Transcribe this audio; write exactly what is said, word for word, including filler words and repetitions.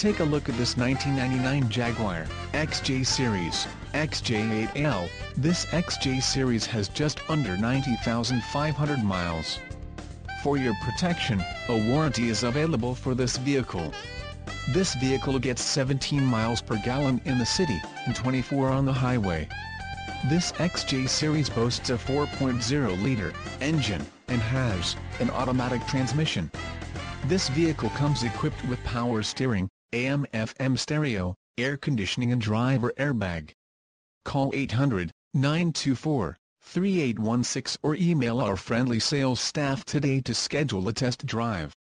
take a look at this nineteen ninety-nine Jaguar X J Series X J eight L. This X J Series has just under ninety thousand five hundred miles. For your protection, a warranty is available for this vehicle. This vehicle gets seventeen miles per gallon in the city, and twenty-four on the highway. This X J Series boasts a four point oh liter engine, and has an automatic transmission. This vehicle comes equipped with power steering, A M F M stereo, air conditioning and driver airbag. Call eight hundred, nine two four, three eight one six or email our friendly sales staff today to schedule a test drive.